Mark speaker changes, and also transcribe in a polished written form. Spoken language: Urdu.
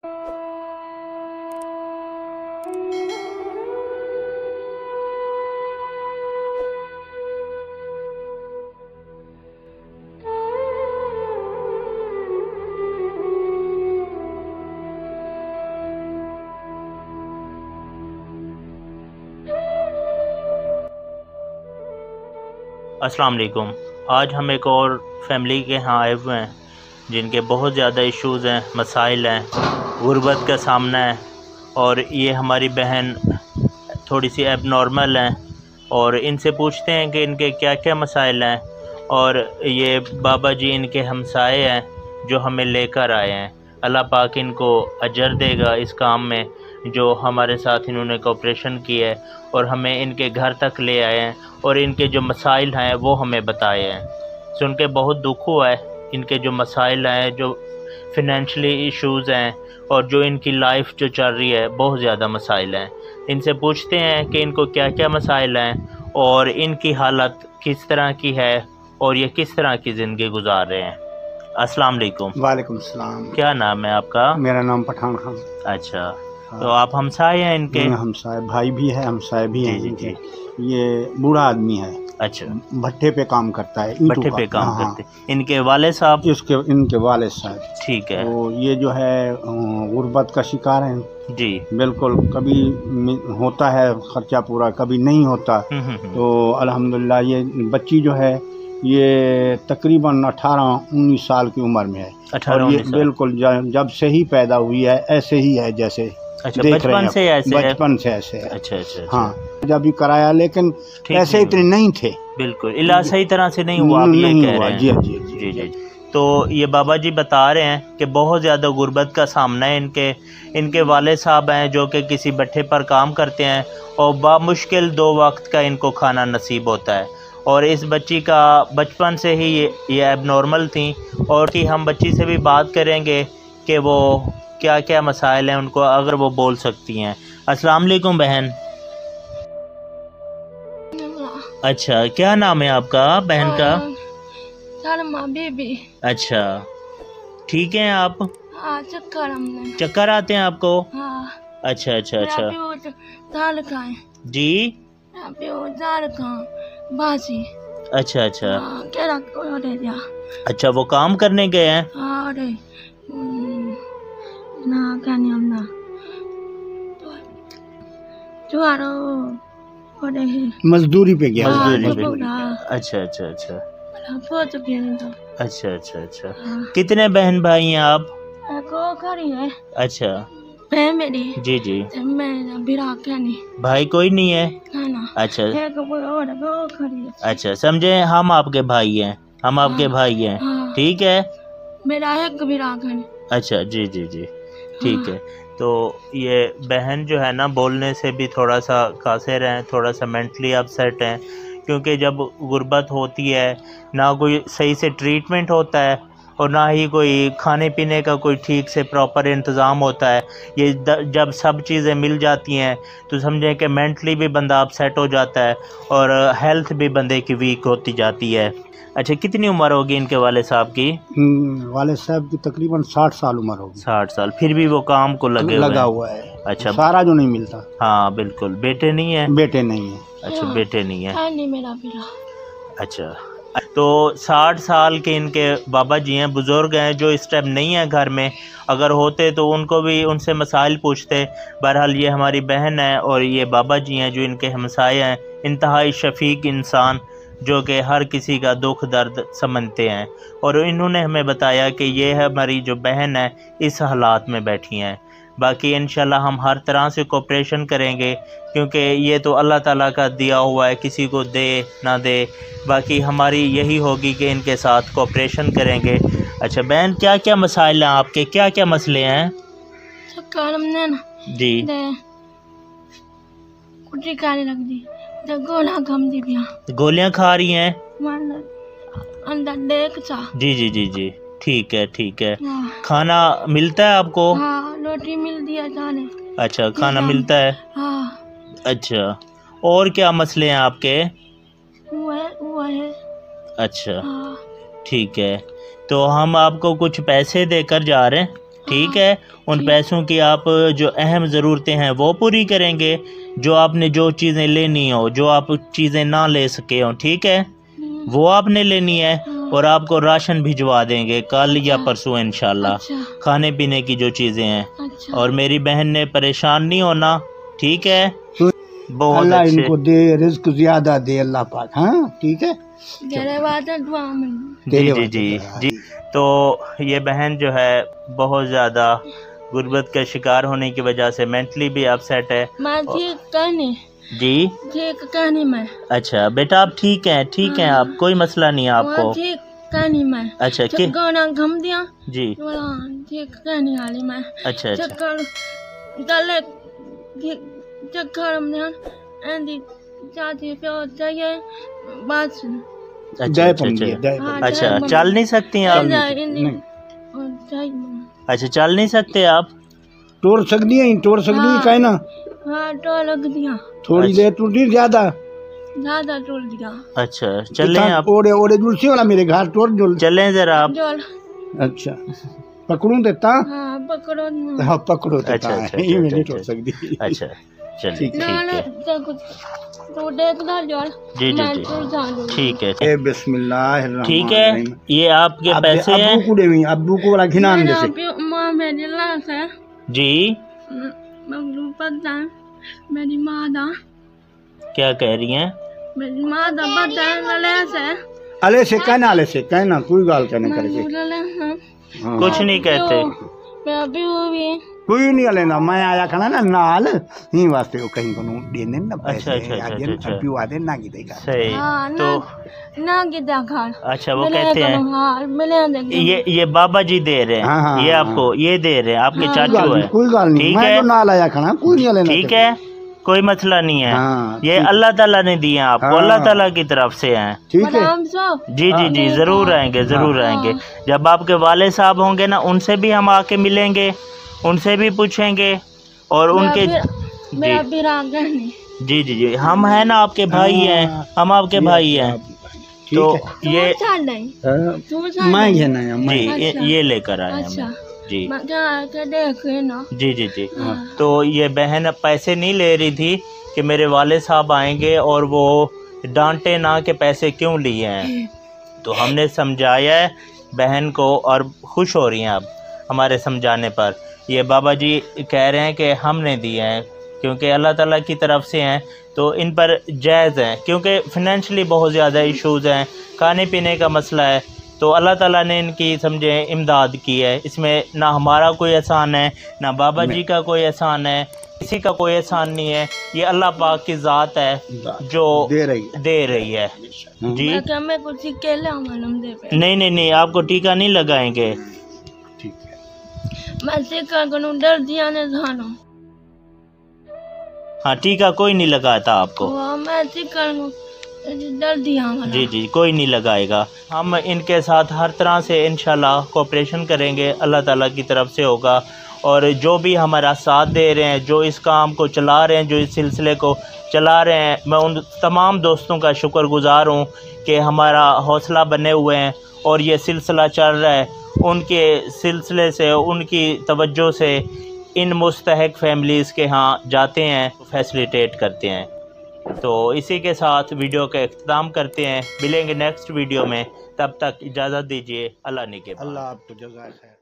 Speaker 1: السلام علیکم۔ آج ہم ایک اور فیملی کے ہاں آئے ہوئے ہیں جن کے بہت زیادہ ایشوز ہیں، مسائل ہیں، غربت کا سامنا ہے، اور یہ ہماری بہن تھوڑی سی ایب نارمل ہیں، اور ان سے پوچھتے ہیں کہ ان کے کیا کیا مسائل ہیں، اور یہ بابا جی ان کے ہمسائے ہیں جو ہمیں لے کر آئے ہیں۔ اللہ پاک ان کو اجر دے گا اس کام میں جو ہمارے ساتھ انہوں نے کوپریشن کی ہے، اور ہمیں ان کے گھر تک لے آئے ہیں، اور ان کے جو مسائل ہیں وہ ہمیں بتائے ہیں۔ سن کے بہت دکھ ہوا ہے، ان کے جو مسائل ہیں، جو فنینشلی ایشوز ہیں، اور جو ان کی لائف جو چل رہی ہے، بہت زیادہ مسائل ہیں۔ ان سے پوچھتے ہیں کہ ان کو کیا کیا مسائل ہیں، اور ان کی حالت کس طرح کی ہے، اور یہ کس طرح کی زندگی گزار رہے ہیں۔ السلام علیکم۔
Speaker 2: وعلیکم السلام۔
Speaker 1: کیا نام ہے آپ کا؟
Speaker 2: میرا نام پٹھان خان۔
Speaker 1: اچھا، تو آپ ہمسائے ہیں ان کے؟
Speaker 2: ہمسائے بھائی بھی ہے، ہمسائے بھی ہیں۔
Speaker 1: جی جی۔
Speaker 2: یہ بوڑھا آدمی ہے،
Speaker 1: اچھا،
Speaker 2: بھٹے پہ کام کرتا ہے،
Speaker 1: بھٹے پہ کام کرتے۔ ان کے والد صاحب؟
Speaker 2: ان کے والد صاحب۔
Speaker 1: ٹھیک ہے۔
Speaker 2: تو یہ جو ہے غربت کا شکار ہیں
Speaker 1: جی
Speaker 2: بالکل، کبھی ہوتا ہے خرچہ پورا، کبھی نہیں ہوتا۔ تو الحمدللہ یہ بچی جو ہے یہ تقریباً 18-19 سال کی عمر میں ہے، اور یہ بالکل جب سے ہی پیدا ہوئی ہے ایسے ہی ہے جیسے دیکھ رہے ہیں، بچپن سے ایسے ہے۔
Speaker 1: اچھا اچھا۔
Speaker 2: ہاں، جب بھی کرایا لیکن پیسے اتنے نہیں تھے،
Speaker 1: بالکل علاج صحیح طرح سے نہیں ہوا،
Speaker 2: نہیں ہوا۔ جی جی
Speaker 1: جی جی۔ تو یہ بابا جی بتا رہے ہیں کہ بہت زیادہ غربت کا سامنا ہے ان کے والد صاحب ہیں جو کہ کسی بٹھے پر کام کرتے ہیں، اور بامشکل 2 وقت کا ان کو کھانا نصیب ہوتا ہے، اور اس بچی کا بچپن سے ہی یہ ایب نارمل تھیں، اور کہ ہم بچی سے بھی بات کریں گے کہ وہ کیا کیا مسائل ہیں ان کو، اگر وہ بول سکتی ہیں۔ السلام علیکم بہن۔ اچھا، کیا نام ہے آپ کا بہن کا؟
Speaker 3: سلمہ بی بی۔
Speaker 1: اچھا، ٹھیک ہیں آپ؟
Speaker 3: ہاں،
Speaker 1: چکر آتے ہیں آپ کو؟
Speaker 3: ہاں۔
Speaker 1: اچھا اچھا اچھا۔
Speaker 3: دال کھائیں
Speaker 1: جی؟
Speaker 3: دال کھائیں باسی۔
Speaker 1: اچھا اچھا
Speaker 3: اچھا۔
Speaker 1: اچھا، وہ کام کرنے گئے ہیں؟
Speaker 3: کیا نام نا
Speaker 2: مزدوری پہ گیا۔
Speaker 1: اچھا اچھا اچھا اچھا اچھا اچھا۔ کتنے بہن بھائی ہیں آپ؟ اچھا،
Speaker 3: میری
Speaker 1: جی جی۔
Speaker 3: بھائی
Speaker 1: کوئی نہیں ہے؟ اچھا اچھا، سمجھے ہم آپ کے بھائی ہیں، ہم آپ کے بھائی ہیں، ٹھیک ہے۔
Speaker 3: میرا ایک براک ہے۔
Speaker 1: اچھا جی جی جی، ٹھیک ہے۔ تو یہ بہن جو ہے نا بولنے سے بھی تھوڑا سا قاصر ہیں، تھوڑا سا مینٹلی اپسیٹ ہیں، کیونکہ جب غربت ہوتی ہے نہ کوئی صحیح سے ٹریٹمنٹ ہوتا ہے، اور نہ ہی کوئی کھانے پینے کا کوئی ٹھیک سے پراپر انتظام ہوتا ہے۔ یہ جب سب چیزیں مل جاتی ہیں تو سمجھیں کہ مینٹلی بھی بندہ اپسیٹ ہو جاتا ہے، اور ہیلتھ بھی بندے کی ویک ہوتی جاتی ہے۔ اچھا، کتنی عمر ہوگی ان کے والد صاحب کی؟
Speaker 2: والد صاحب کی تقریباً 60 سال عمر ہوگی۔
Speaker 1: 60 سال، پھر بھی وہ کام کو لگا ہوا ہے۔ اچھا،
Speaker 2: سارا جو نہیں ملتا۔
Speaker 1: ہاں بالکل۔ بیٹے نہیں ہیں؟
Speaker 2: بیٹے نہیں ہیں۔
Speaker 1: اچھا، بیٹے نہیں ہیں۔
Speaker 3: نہیں، میرا بیٹا۔
Speaker 1: اچھا، تو 60 سال کے ان کے بابا جی ہیں، بزرگ ہیں، جو اس ٹائم نہیں ہیں گھر میں، اگر ہوتے تو ان کو بھی ان سے مسائل پوچھتے۔ بہرحال یہ ہماری بہن ہے، اور یہ بابا جی ہیں جو ان کے ہمسائے ہیں، انتہائی شفیق انسان جو کہ ہر کسی کا دکھ درد سمجھتے ہیں، اور انہوں نے ہمیں بتایا کہ یہ ہماری جو بہن ہے اس حالات میں بیٹھی ہیں۔ باقی انشاءاللہ ہم ہر طرح سے کوپریشن کریں گے، کیونکہ یہ تو اللہ تعالیٰ کا دیا ہوا ہے، کسی کو دے نہ دے، باقی ہماری یہی ہوگی کہ ان کے ساتھ کوپریشن کریں گے۔ اچھا بہن، کیا کیا مسائل ہیں آپ کے، کیا کیا مسئلے ہیں؟ جی گولیاں کھا رہی ہیں؟ جی جی جی جی، ٹھیک ہے ٹھیک ہے۔ کھانا ملتا ہے آپ کو؟
Speaker 3: روٹی ملتی ہے۔
Speaker 1: اچھا، کھانا ملتا ہے۔ اچھا، اور کیا مسئلے ہیں آپ کے؟ اچھا ٹھیک ہے، تو ہم آپ کو کچھ پیسے دے کر جا رہے ہیں، ٹھیک ہے. ان پیسوں کی آپ جو اہم ضرورتیں ہیں وہ پوری کریں گے. جو آپ نے جو چیزیں لینی ہو، جو آپ چیزیں نہ لے سکے ہوں، ٹھیک ہے، وہ آپ نے لینی ہے. اور آپ کو راشن بھجوا دیں گے کل یا پرسوں انشاءاللہ، کھانے پینے کی جو چیزیں ہیں. اور میری بہن نے پریشان نہیں ہونا، ٹھیک ہے. بہت
Speaker 2: اللہ ان
Speaker 1: اچھے.
Speaker 2: کو دے، رزق زیادہ دے اللہ پاک. ہاں ٹھیک ہے.
Speaker 3: تیرے بعد دعا میں
Speaker 1: جی جی جی جی. تو یہ بہن جو ہے بہت زیادہ غربت کا شکار ہونے کی وجہ سے مینٹلی بھی اپسیٹ ہے.
Speaker 3: میں ٹھیک کرنی
Speaker 1: جی
Speaker 3: ٹھیک کرنی میں
Speaker 1: اچھا بیٹا، آپ ٹھیک ہیں؟ ٹھیک ہیں آپ، کوئی مسئلہ نہیں ہے آپ کو.
Speaker 3: ٹھیک کرنی میں
Speaker 1: اچھا
Speaker 3: چکر گھم دیا
Speaker 1: جی.
Speaker 3: ٹھیک کرنی والی میں
Speaker 1: اچھا اچھا
Speaker 3: چکر گلے چکر ایندی چاہتی پھر چاہیے بات
Speaker 1: اچھا اچھا اچھا. چل نہیں سکتی آپ؟ اچھا چل نہیں سکتے آپ؟
Speaker 2: توڑ سکتی ہیں، توڑ سکتی ہیں کہیں نا.
Speaker 3: ہاں ٹو لگ دیا
Speaker 2: تھوڑی دیر ٹوٹی، زیادہ
Speaker 3: زیادہ ٹول دیا.
Speaker 1: اچھا چلیں آپ،
Speaker 2: اوڑے اوڑے جلسی والا میرے گھر توڑ جل.
Speaker 1: چلیں ذرا آپ.
Speaker 2: اچھا پکڑوں دیتا.
Speaker 3: ہاں پکڑو
Speaker 2: ہاں پکڑو دیتا.
Speaker 1: اچھا اچھا
Speaker 2: یہ میں نہیں توڑ سکتی.
Speaker 1: اچھا چلیے ٹھیک ہے.
Speaker 3: تو دیکھ دا جوڑ
Speaker 1: جی جی جی ٹھیک ہے.
Speaker 2: بسم اللہ الرحمن
Speaker 1: ٹھیک ہے،
Speaker 2: الرحیم.
Speaker 1: یہ آپ کے پیسے ہیں.
Speaker 2: ابو کو دے، ابو کو والا گھنان دے سے.
Speaker 3: ماں میری لاس ہے
Speaker 1: جی
Speaker 3: مغلوب پتہ ہے میری ماں دا
Speaker 1: کیا کہہ رہی ہیں؟
Speaker 3: میری ماں دا پتہ ہے لاس ہے.
Speaker 2: الے سے کہنا، الے سے کہنا، کوئی گال کہنے کر کے
Speaker 1: کچھ نہیں کہتے.
Speaker 3: میں ابھی ہوئی
Speaker 2: کوئی نہیں لینا. میں آیا کھڑا نا نال ہی واسطے وہ کہیں کو دینے نا
Speaker 1: اچھا
Speaker 2: پیسے
Speaker 1: اچھا اچھا
Speaker 2: اگے پیو آدے نہ کی دے گا.
Speaker 1: صحیح. تو
Speaker 3: نہ گدا گھر
Speaker 1: اچھا وہ کہتے ہیں
Speaker 3: ہاں ملے دے
Speaker 1: یہ بابا جی دے رہے ہیں، یہ آپ کو یہ دے رہے ہیں، آپ کے چاچو ہے.
Speaker 2: کوئی گال نہیں،
Speaker 1: ٹھیک
Speaker 2: میں
Speaker 1: ہے
Speaker 2: تو نال آیا کھڑا، کوئی نہیں لینا.
Speaker 1: ٹھیک ہے، کوئی مسئلہ نہیں ہے. یہ اللہ تعالیٰ نے دیے ہیں آپ کو، اللہ تعالیٰ کی طرف سے ہیں.
Speaker 2: ٹھیک ہے.
Speaker 1: جی جی جی ضرور آئیں گے، ضرور آئیں گے. جب آپ کے والد صاحب ہوں گے نا، ان سے بھی ہم آ کے ملیں گے، ان سے بھی پوچھیں گے. اور ان کے جی جی جی ہم ہیں نا، آپ کے بھائی ہیں، ہم آپ کے بھائی ہیں. تو یہ
Speaker 2: میں
Speaker 1: جی یہ لے کر آئے ہیں. جی جی جی جی. تو یہ بہن پیسے نہیں لے رہی تھی کہ میرے والد صاحب آئیں گے اور وہ ڈانٹے نہ کہ پیسے کیوں لیے ہیں. تو ہم نے سمجھایا ہے بہن کو، اور خوش ہو رہی ہیں اب ہمارے سمجھانے پر. یہ بابا جی کہہ رہے ہیں کہ ہم نے دیے ہیں کیونکہ اللہ تعالیٰ کی طرف سے ہیں، تو ان پر جائز ہیں. کیونکہ فنینشلی بہت زیادہ ایشوز ہیں، کھانے پینے کا مسئلہ ہے. تو اللہ تعالیٰ نے ان کی سمجھیں امداد کی ہے. اس میں نہ ہمارا کوئی احسان ہے، نہ بابا جی کا کوئی احسان ہے، کسی کا کوئی احسان نہیں ہے. یہ اللہ پاک کی ذات ہے جو دے رہی ہے. جی نہیں نہیں نہیں، آپ کو ٹیکا نہیں لگائیں گے. ہاں ٹیکا کوئی نہیں لگاتا آپ کو. جی جی کوئی نہیں لگائے گا. ہم ان کے ساتھ ہر طرح سے انشاءاللہ کوپریشن کریں گے، اللہ تعالیٰ کی طرف سے ہوگا. اور جو بھی ہمارا ساتھ دے رہے ہیں، جو اس کام کو چلا رہے ہیں، جو اس سلسلے کو چلا رہے ہیں، میں ان تمام دوستوں کا شکر گزار ہوں کہ ہمارا حوصلہ بنے ہوئے ہیں اور یہ سلسلہ چل رہا ہے. ان کے سلسلے سے، ان کی توجہ سے ان مستحق فیملیز کے ہاں جاتے ہیں، فیسلیٹیٹ کرتے ہیں. تو اسی کے ساتھ ویڈیو کا اختتام کرتے ہیں. ملیں گے نیکسٹ ویڈیو میں، تب تک اجازت دیجیے. اللہ نگہبان.
Speaker 2: اللہ آپ کو جزائے خیر.